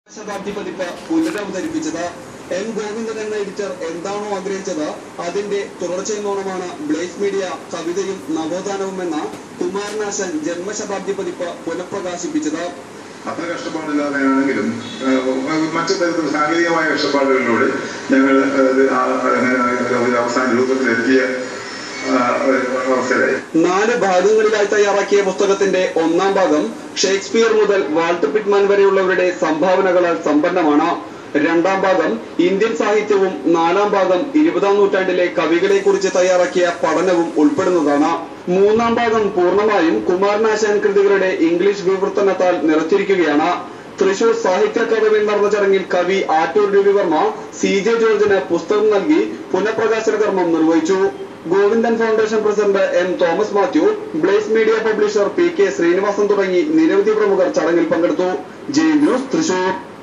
ശതാബ്ദി പതിപ്പ് പുനരവതരിപ്പിച്ചത് എം ഗോവിന്ദൻ എന്ന എഡിറ്റർ എന്താണോ ആഗ്രഹിച്ചത് അതിന്റെ തുടർച്ചയെന്നോണമാണ് ബ്ലേസ് മീഡിയ കവിതയും നവോത്ഥാനവും എന്ന കുമാരനാശൻ ജന്മശതാബ്ദി പതിപ്പ് പുനഃപ്രകാശിപ്പിച്ചത്. അത്ര കഷ്ടപ്പാടില്ലാതെയാണെങ്കിലും മറ്റു തരത്തിലുള്ള സാങ്കേതികമായ കഷ്ടപ്പാടുകളിലൂടെ ഞങ്ങൾ അവസാന രൂപത്തിലെത്തിയ 4 ഭാഗങ്ങളിലായി തയ്യാറാക്കിയ പുസ്തകത്തിന്റെ ഒന്നാം ഭാഗം ഷേക്സ്പിയർ മുതൽ വാൾട്ട് പിറ്റ്മാൻ വരെയുള്ളവരുടെ സംഭാവനകളാൽ സമ്പന്നമാണ്. രണ്ടാം ഭാഗം ഇന്ത്യൻ സാഹിത്യവും 4ാം ഭാഗം 20ാം നൂറ്റാണ്ടിലെ കവികളെ കുറിച്ച് തയ്യാറാക്കിയ പഠനവും ഉൾപ്പെടുന്നതാണ്. 3ാം ഭാഗം പൂർണ്ണമായും കുമാരനാശാൻ കൃതികളുടെ ഇംഗ്ലീഷ് വിവർത്തനത്താൽ നിറച്ചിരിക്കുകയാണ്. തൃശൂർ സാഹിത്യ അക്കാദമിയിൽ നടന്ന ചടങ്ങിൽ കവി ആറ്റൂർ രവിവർമ്മ CJ ജോർജിന് പുസ്തകം നൽകി പുനഃപ്രകാശന കർമ്മം നിർവഹിച്ചു. Govindan foundation president M Thomas Mathew, blaze media publisher PK Sreenivasan തുടങ്ങി നിരവധി പ്രമുഖർ ചടങ്ങിൽ പങ്കെടുത്തു. J news Thrissur.